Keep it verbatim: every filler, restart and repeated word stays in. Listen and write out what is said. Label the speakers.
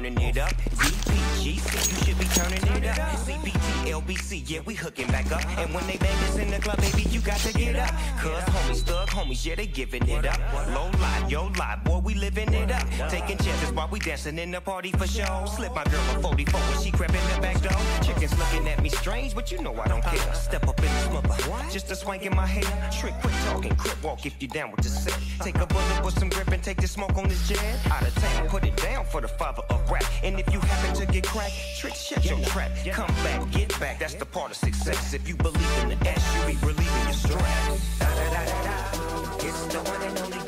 Speaker 1: turning it up. D P G C, you should be turning it up. C B T, L B C, yeah, we hooking back up. And when they bang us in the club, baby, you got to get up. Cause homies, thug homies, yeah, they giving it up. Low life, yo life, boy, we living it up. Taking chances while we dancing in the party for show. Slip my girl a forty-four when she crept in the back door. Chickens looking at me strange, but you know I don't care. Step up in the smother, just a swank in my hair. Trick, quit talking, crip walk if you down with the set. Take a bullet with some grip and take the smoke on this jet. Out of town, put it down for the father of rap. And if you happen to get cracked, Trick, shut your trap. Come back, get back, that's the part of success. If you believe in the S, you be relieving your stress. Da, da, da, da, da. It's the one and only